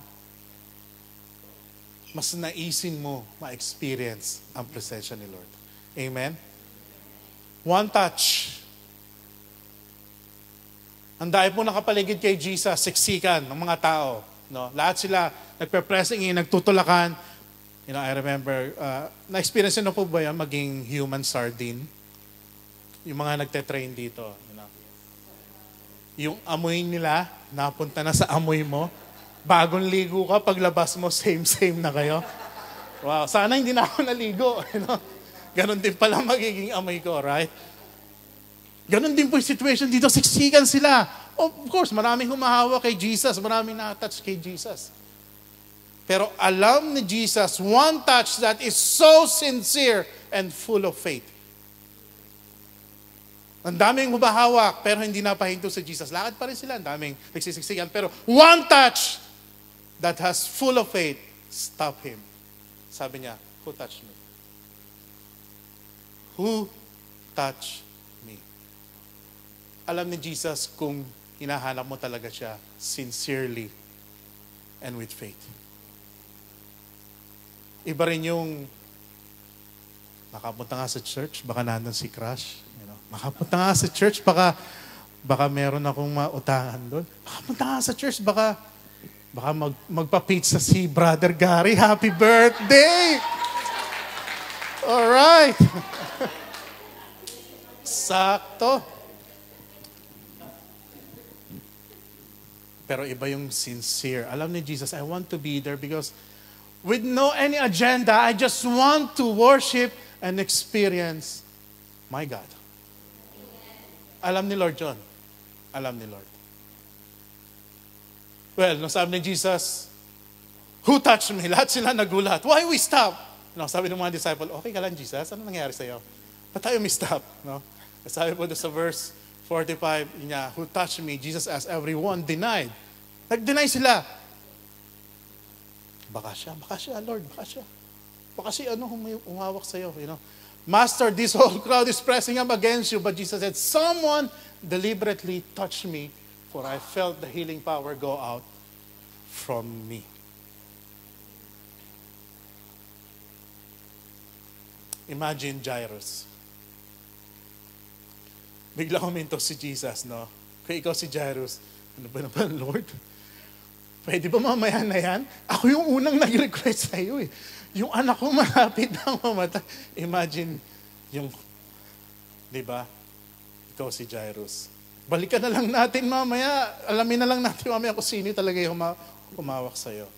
mas naisin mo ma-experience ang presensya ni Lord. Amen? One touch. Ang dahil po nakapaligid kay Jesus, siksikan ng mga tao. No? Lahat sila nagpe-pressing in, nagtutulakan. You know, I remember, uh, na-experience nyo po ba yan maging human sardine? Yung mga nagte-train dito. You know? Yung amoy nila, napunta na sa amoy mo. Bagong ligo ka, paglabas mo, same-same na kayo. Wow, sana hindi na ako naligo. You know? Ganon din pala magiging amoy ko, right? Ganon din po yung situation dito. Siksikan sila. Of course, maraming humahawa kay Jesus. Maraming na-touch kay Jesus. Pero alam ni Jesus, one touch that is so sincere and full of faith. Ang daming humahawak, pero hindi napahinto sa Jesus. Lakad pa rin sila. Ang daming nagsisiksikan. Pero one touch that has full of faith, stop him. Sabi niya, who touched me? Who touched me? Alam ni Jesus kung hinahanap mo talaga siya sincerely and with faith. Iba rin yung makapunta nga sa church, baka nandun si Crush. You know? Makapunta nga sa church, baka baka meron akong mautangan doon. Makapunta nga sa church, baka baka mag, magpa-pizza si Brother Gary. Happy birthday! Alright. Sakto. Pero iba yung sincere. Alam ni Jesus, I want to be there because with no any agenda, I just want to worship and experience my God. Alam ni Lord John. Alam ni Lord. Well, nung sabi ni Jesus, who touched me? Lahat sila nagulat. Why we stop? No, sabi ng mga disciple, okay ka lang Jesus? Ano nangyari sa'yo? Ba't tayo may stop? No? Sabi po doon sa verse forty-five niya, who touched me? Jesus asked, everyone denied. Nag-deny sila. Baka siya, baka siya, Lord, baka siya. Baka siya, ano, umawak sa'yo, you know. Master, this whole crowd is pressing up against you. But Jesus said, someone deliberately touched me, for I felt the healing power go out from me. Imagine Jairus. Bigla huminto si Jesus, no? Kaya ikaw si Jairus, ano ba naman, Lord? Pwede ba mamaya na yan? Ako yung unang nag-request sa iyo eh. Yung anak ko malapit na mamatay. Imagine yung, di ba? Ikaw si Jairus. Balikan na lang natin mamaya. Alamin na lang natin mamaya kung sino talaga yung humawak sa iyo.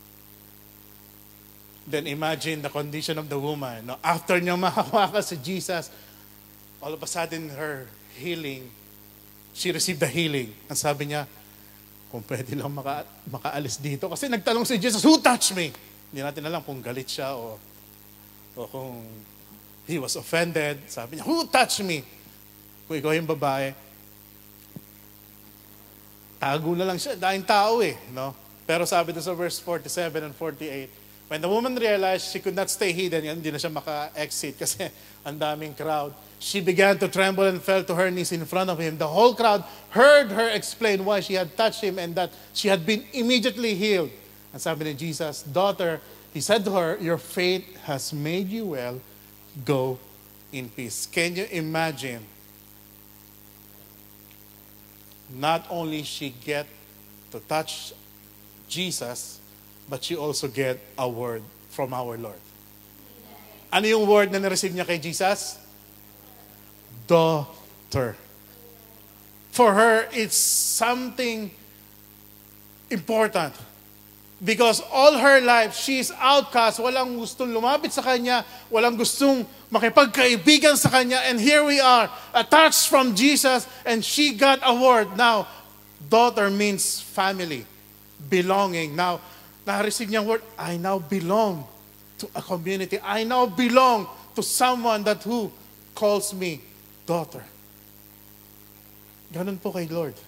Then imagine the condition of the woman. No? After niya mahawakan si Jesus, all of a sudden her healing, she received the healing. Ang sabi niya, kung pwede lang maka, makaalis dito. Kasi nagtanong si Jesus, who touched me? Hindi natin alam kung galit siya o, o kung he was offended. Sabi niya, who touched me? Kung ikaw yung babae, tago na lang siya. Dahil tao eh. No? Pero sabi doon sa verse forty-seven and forty-eight, when the woman realized she could not stay hidden, hindi na siya maka-exit kasi ang daming crowd. She began to tremble and fell to her knees in front of him. The whole crowd heard her explain why she had touched him and that she had been immediately healed. And sabi ni Jesus, daughter, he said to her, your faith has made you well. Go in peace. Can you imagine? Not only she get to touch Jesus, but she also get a word from our Lord. Ano yung word na na-receive niya kay Jesus? Daughter. For her, it's something important. Because all her life, she's outcast. Walang gustong lumapit sa kanya. Walang gustong makipagkaibigan sa kanya. And here we are, attached from Jesus, and she got a word. Now, daughter means family, belonging. Now, na-receive niyang word, I now belong to a community. I now belong to someone that who calls me daughter. Ganun po kay Lord.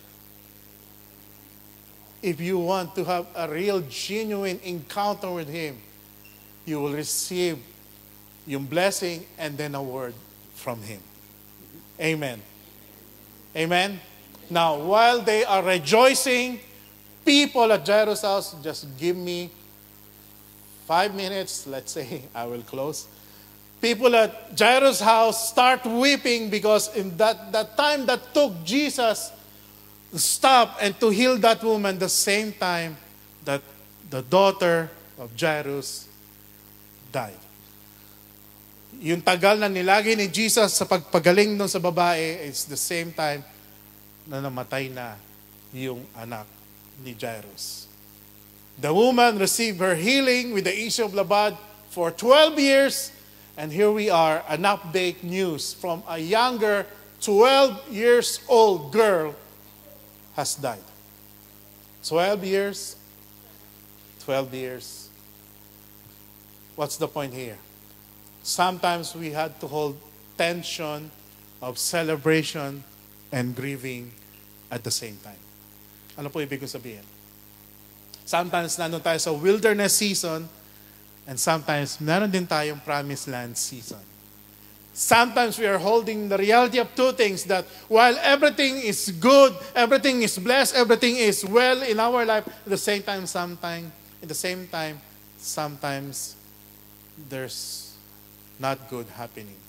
If you want to have a real, genuine encounter with Him, you will receive yung blessing and then a word from Him. Amen. Amen. Now, while they are rejoicing, people at Jairus' house, just give me five minutes, let's say, I will close. People at Jairus' house start weeping because in that, that time that took Jesus to stop and to heal that woman, the same time that the daughter of Jairus died. Yung tagal na nilagay ni Jesus sa pagpagaling doon sa babae, it's the same time na namatay na yung anak ni Jairus. The woman received her healing with the issue of blood for twelve years. And here we are, an update news from a younger twelve years old girl has died. twelve years, twelve years. What's the point here? Sometimes we had to hold tension of celebration and grieving at the same time. Ano po ibig kong sabihin? Sometimes nandun tayo sa wilderness season, and sometimes, meron din tayong promised land season. Sometimes we are holding the reality of two things, that while everything is good, everything is blessed, everything is well in our life, at the same time, sometime, at the same time, sometimes there's not good happening.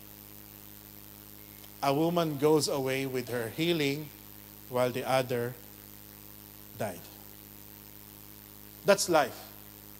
A woman goes away with her healing while the other died. That's life.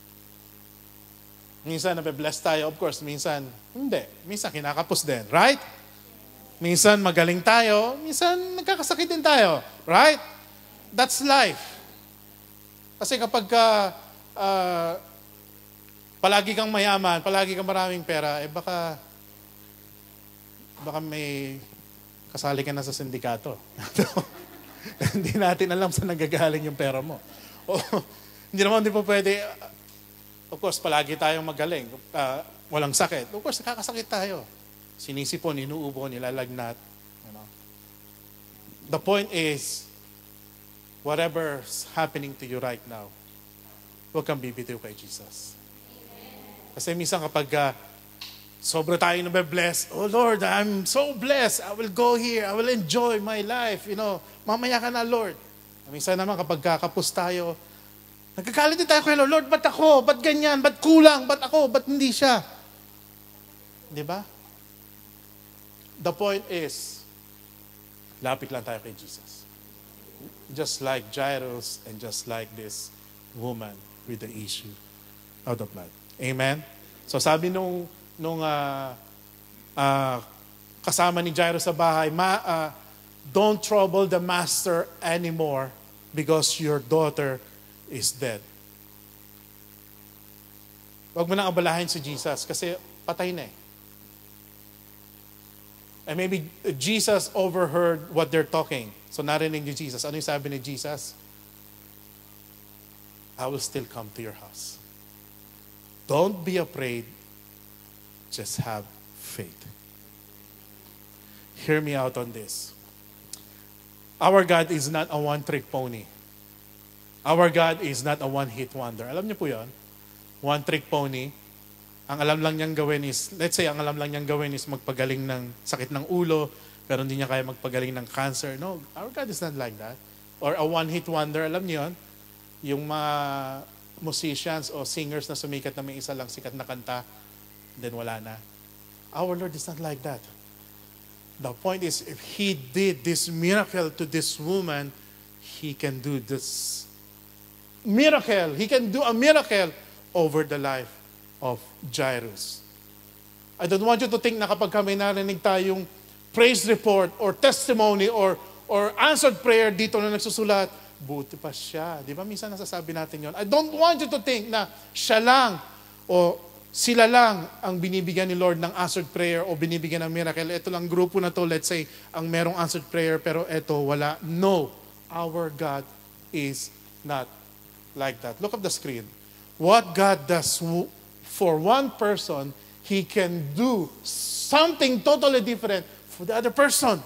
Minsan nabe-bless tayo, of course, minsan hindi. Minsan kinakapos din, right? Minsan magaling tayo, minsan nagkakasakit din tayo, right? That's life. Kasi kapag ka, uh, palagi kang mayaman, palagi kang maraming pera, eh baka baka may kasali ka na sa sindikato. Hindi natin alam saan nagagaling yung pera mo. O, hindi naman din po pwede. Of course, palagi tayong magaling. Uh, walang sakit. Of course, nakakasakit tayo. Sinisipon, inuubo, nilalagnat. You know. The point is, whatever's happening to you right now, huwag kang bibitiw kay Jesus. Kasi minsan kapag uh, sobra tayo nabe-bless, oh Lord, I'm so blessed. I will go here. I will enjoy my life. You know, mamaya ka na, Lord. Minsan naman kapag kakapos tayo, nagkakalit din tayo kay Lord, Lord, ba't ako? Ba't ganyan? Ba't kulang? Ba't ako? Ba't hindi siya? Di ba? The point is, lapit lang tayo kay Jesus. Just like Jairus and just like this woman with the issue of the blood. Amen? So sabi nung, nung uh, uh, kasama ni Jairus sa bahay, Ma, uh, don't trouble the master anymore because your daughter is dead. Huwag mo nang abalahin si Jesus kasi patay na eh. And maybe Jesus overheard what they're talking. So narinig ni Jesus. Ano yung sabi ni Jesus? I will still come to your house. Don't be afraid. Just have faith. Hear me out on this. Our God is not a one-trick pony. Our God is not a one-hit wonder. Alam niyo po yun? One-trick pony. Ang alam lang niyang gawin is, let's say, ang alam lang niyang gawin is magpagaling ng sakit ng ulo, pero hindi niya kaya magpagaling ng cancer. No, our God is not like that. Or a one-hit wonder, alam niyo yun? Yung mga musicians o singers na sumikat na may isa lang sikat na kanta, then wala na. Our Lord is not like that. The point is, if He did this miracle to this woman, He can do this miracle. He can do a miracle over the life of Jairus. I don't want you to think na kapag kami narinig tayong praise report or testimony or or answered prayer dito na nagsusulat, buti pa siya. Di ba minsan nasasabi natin yon? I don't want you to think na siya lang o sila lang ang binibigyan ni Lord ng answered prayer o binibigyan ng miracle. Ito lang grupo na to, let's say, ang merong answered prayer pero ito wala. No, our God is not like that. Look at the screen. What God does for one person, He can do something totally different for the other person.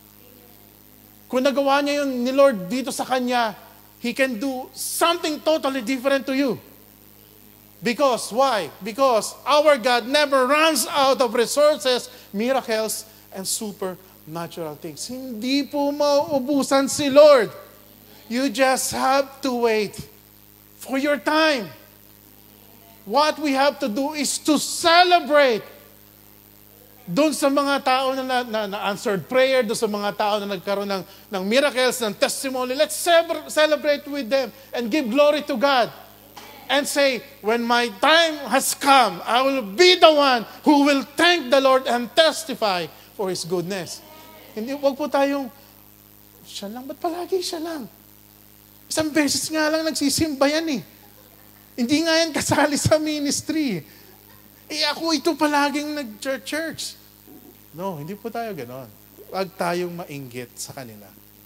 Kung nagawa niya yun ni Lord dito sa kanya, He can do something totally different to you. Because, why? Because our God never runs out of resources, miracles, and supernatural things. Hindi po mauubusan si Lord. You just have to wait for your time. What we have to do is to celebrate doon sa mga tao na, na, na, na answered prayer, doon sa mga tao na nagkaroon ng, ng miracles, ng testimony. Let's celebrate with them and give glory to God. And say, when my time has come, I will be the one who will thank the Lord and testify for His goodness. Hindi, wag po tayong, siya lang, ba't palagi siya lang? Isang beses nga lang nagsisimba yan eh. Hindi nga yan kasali sa ministry. Eh ako ito palaging nag-church. No, hindi po tayo ganon. Huwag tayong mainggit sa kanila.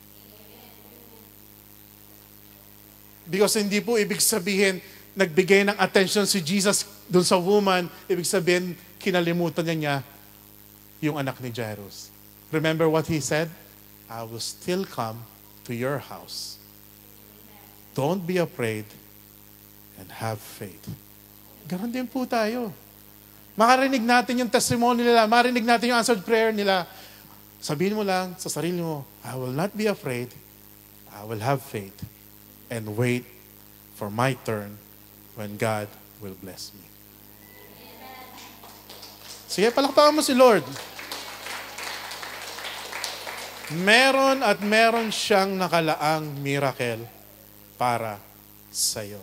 Because hindi po ibig sabihin, nagbigay ng attention si Jesus doon sa woman, ibig sabihin, kinalimutan niya niya yung anak ni Jairus. Remember what He said? I will still come to your house. Don't be afraid and have faith. Ganon din po tayo. Makarinig natin yung testimony nila, marinig natin yung answered prayer nila. Sabihin mo lang sa sarili mo, I will not be afraid, I will have faith, and wait for my turn when God will bless me. Sige, palakpakan mo si Lord. Meron at meron siyang nakalaang miracle para sa'yo.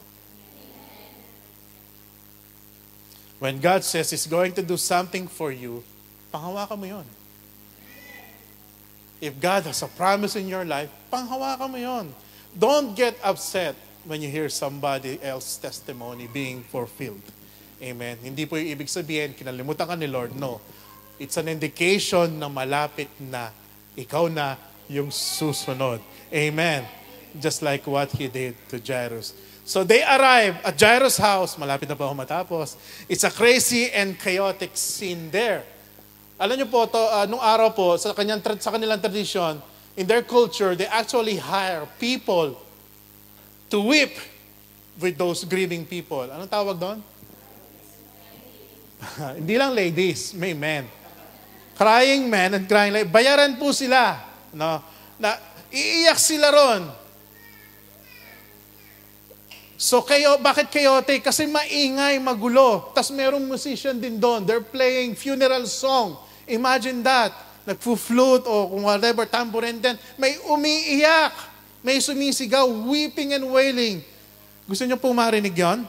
When God says He's going to do something for you, panghawakan mo yon. If God has a promise in your life, panghawakan mo yon. Don't get upset when you hear somebody else's testimony being fulfilled. Amen. Hindi po yung ibig sabihin, kinalimutan ka ni Lord. No. It's an indication na malapit na ikaw na yung susunod. Amen. Just like what He did to Jairus. So they arrive at Jairus' house. Malapit na po ako matapos. It's a crazy and chaotic scene there. Alam niyo po, to, uh, nung araw po, sa, kanyang, sa kanilang tradisyon, in their culture, they actually hire people to weep with those grieving people. Anong tawag doon? Hindi lang ladies, may men. Crying men and crying ladies. Bayaran po sila. No? Na, iiyak sila ron. So, kayo, bakit chaotic? Kasi maingay, magulo. Tapos merong musician din doon. They're playing funeral song. Imagine that. Nagfu-flute o kung whatever, tambourine din. May umiiyak. May sumisigaw, weeping and wailing. Gusto niyo po marinig yon?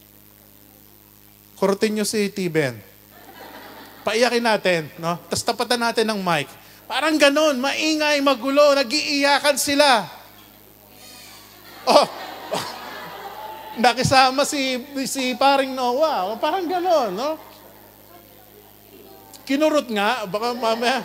Kurutin niyo si T-Ben. Paiyakin natin, no? Tapos tapatan natin ng mic. Parang ganon, maingay, magulo, nag-iiyakan sila. Oh, oh. Nakisama si, si paring Noah. Parang ganon, no? Kinurot nga, baka mamaya.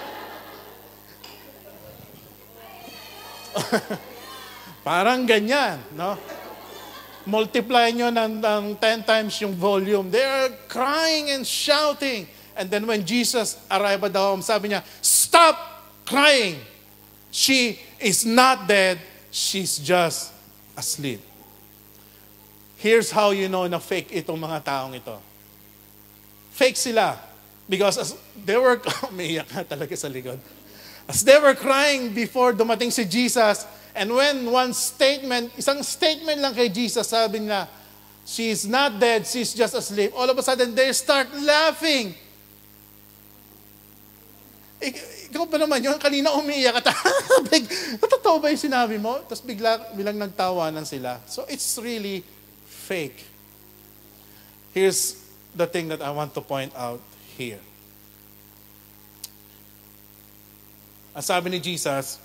Parang ganyan, no? Multiply nyo ng, ng ten times yung volume. They are crying and shouting. And then when Jesus arrived at the home, sabi niya, stop crying. She is not dead. She's just asleep. Here's how you know na fake itong mga taong ito. Fake sila. Because as they were, umiiyak na talaga sa likod. As they were crying before dumating si Jesus, and when one statement, isang statement lang kay Jesus, sabi niya, she's not dead, she's just asleep. All of a sudden, they start laughing. Ik- ikaw ba naman yun? Kanina umiiyak at totoo ba yung sinabi mo? Tapos bigla, bilang nagtawanan sila. So it's really fake. Here's the thing that I want to point out here. Ang sabi ni Jesus,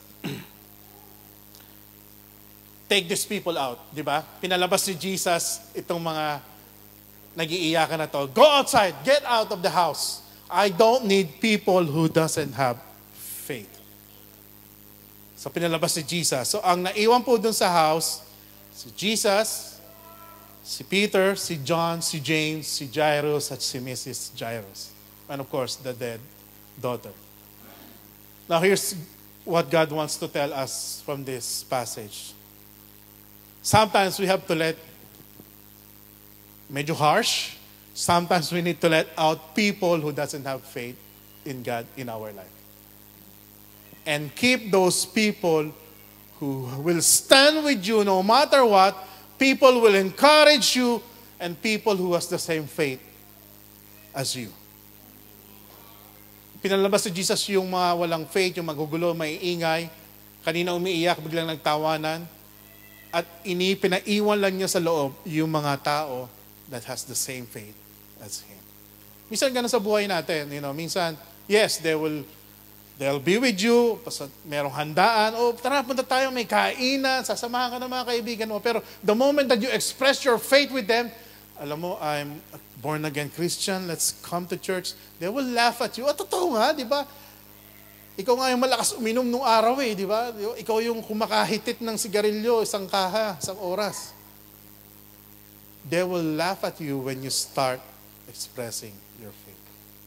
take these people out, di ba? Pinalabas ni Jesus itong mga nag-iiyakan na to. Go outside, get out of the house. I don't need people who doesn't have faith. So pinalabas ni Jesus. So ang naiwan po dun sa house, si Jesus, si Peter, si John, si James, si Jairus, at si Missus Jairus. And of course, the dead daughter. Now here's what God wants to tell us from this passage. Sometimes we have to let, medyo harsh, sometimes we need to let out people who doesn't have faith in God in our life. And keep those people who will stand with you no matter what, people will encourage you, and people who has the same faith as you. Pinalabas ni Jesus yung mga walang faith, yung magugulo, maiingay. Kanina umiiyak, biglang nagtawanan. At ini, pinaiwan lang niya sa loob yung mga tao that has the same faith as Him. Minsan ganun sa buhay natin. You know, minsan, yes, they will they'll be with you, basta merong handaan, o tara, punta tayo, may kainan, sasamahan ka ng mga kaibigan mo. Pero the moment that you express your faith with them, alam mo, I'm a born-again Christian, let's come to church. They will laugh at you. Ah, totoo nga, di ba? Ikaw nga yung malakas uminom nung araw eh, di ba? Ikaw yung kumakahitit ng sigarilyo, isang kaha, isang oras. They will laugh at you when you start expressing your faith.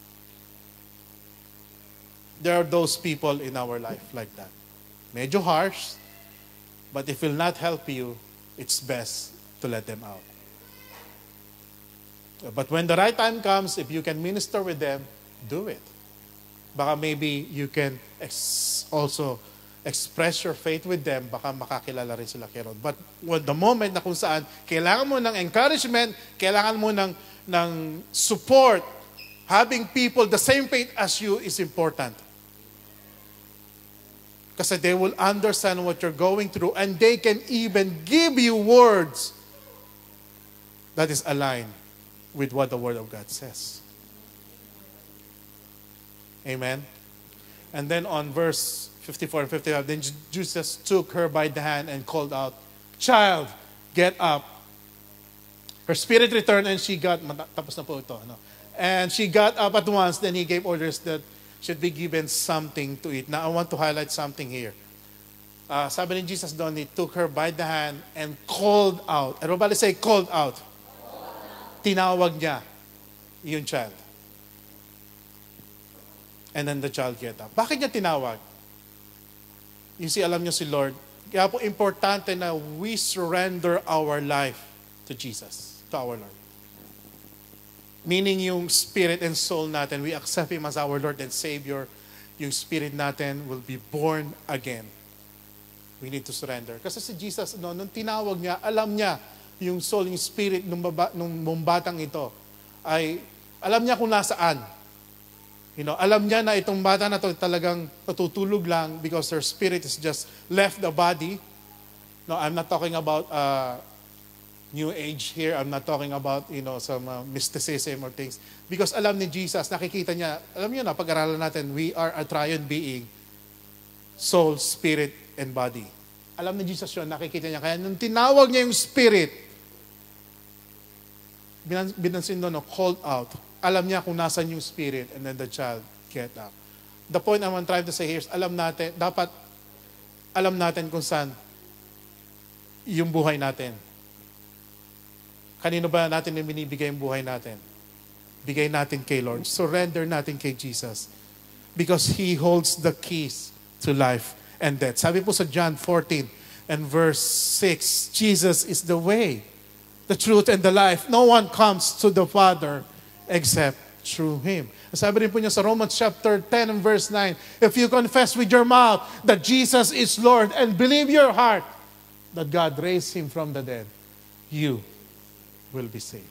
There are those people in our life like that. Medyo harsh, but if it will not help you, it's best to let them out. But when the right time comes, if you can minister with them, do it. Baka maybe you can ex- also express your faith with them, baka makakilala rin sila kay Lord. But when the moment na kung saan, kailangan mo ng encouragement, kailangan mo ng, ng support, having people the same faith as you is important. Kasi they will understand what you're going through, and they can even give you words that is aligned with what the Word of God says. Amen? And then on verse fifty-four and fifty-five, then Jesus took her by the hand and called out, "Child, get up." Her spirit returned and she got, tapos na po ito, no? And she got up at once, then He gave orders that should be given something to eat. Now, I want to highlight something here. Uh, sabi ni Jesus doon, He took her by the hand and called out. Everybody say, called out. Tinawag niya yung child. And then the child get up. Bakit niya tinawag? You see, alam niyo si Lord. Kaya po importante na we surrender our life to Jesus, to our Lord. Meaning yung spirit and soul natin, we accept Him as our Lord and Savior. Yung spirit natin will be born again. We need to surrender. Kasi si Jesus, no, nung tinawag niya, alam niya yung soul, yung spirit nung, baba, nung, nung batang ito, ay alam niya kung nasaan. You know, alam niya na itong bata na to talagang natutulog lang because her spirit is just left the body. No, I'm not talking about uh, new age here. I'm not talking about, you know, some uh, mysticism or things. Because alam ni Jesus, nakikita niya, alam niyo na, pag-aralan natin, we are a triune being, soul, spirit, and body. Alam ni Jesus yun, nakikita niya. Kaya nung tinawag niya yung spirit, binansin doon, no, called out. Alam niya kung nasan yung spirit, and then the child get up. The point I'm trying to say here is, alam natin, dapat alam natin kung saan yung buhay natin. Kanino ba natin yung binibigay yung buhay natin? Bigay natin kay Lord. Surrender natin kay Jesus. Because He holds the keys to life and death. Sabi po sa John fourteen and verse six, Jesus is the way, the truth, and the life. No one comes to the Father except through Him. Sabi rin po niya sa Romans chapter ten and verse nine, if you confess with your mouth that Jesus is Lord and believe your heart that God raised Him from the dead, you will be saved.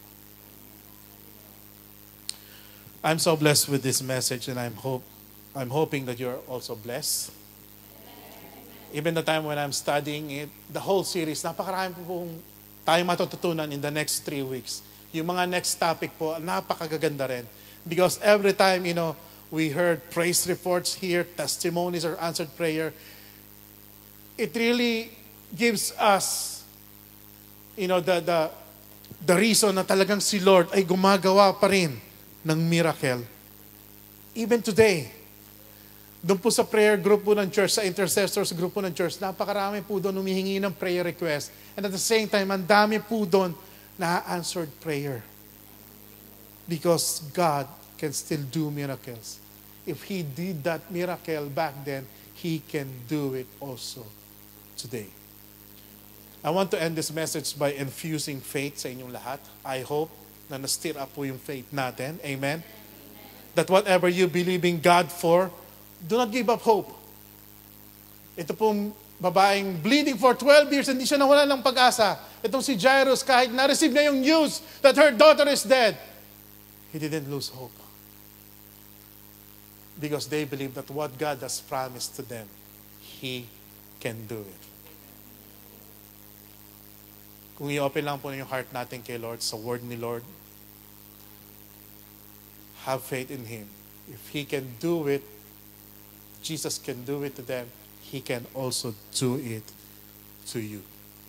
I'm so blessed with this message, and I'm hope I'm hoping that you're also blessed. Even the time when I'm studying it, the whole series, napakarami po pong tayo matututunan in the next three weeks. Yung mga next topic po, napakagaganda rin. Because every time, you know, we heard praise reports here, testimonies or answered prayer, it really gives us, you know, the, the, the reason na talagang si Lord ay gumagawa pa rin ng miracle. Even today, doon po sa prayer group po ng church, sa intercessors group po ng church, napakarami po doon humihingi ng prayer request. And at the same time, ang dami po doon na answered prayer. Because God can still do miracles. If He did that miracle back then, He can do it also today. I want to end this message by infusing faith sa inyong lahat. I hope na na-stir up po yung faith natin. Amen? That whatever you believe in God for, do not give up hope. Ito pong babaeng bleeding for twelve years, hindi siya nawala ng pag-asa. Itong si Jairus, kahit na-receive niya yung news that her daughter is dead, he didn't lose hope. Because they believe that what God has promised to them, He can do it. Kung i-open lang po yung heart natin kay Lord, sa word ni Lord, have faith in Him. If He can do it, Jesus can do it to them, He can also do it to you.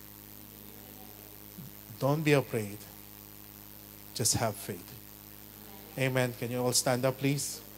Don't be afraid. Just have faith. Amen. Can you all stand up, please?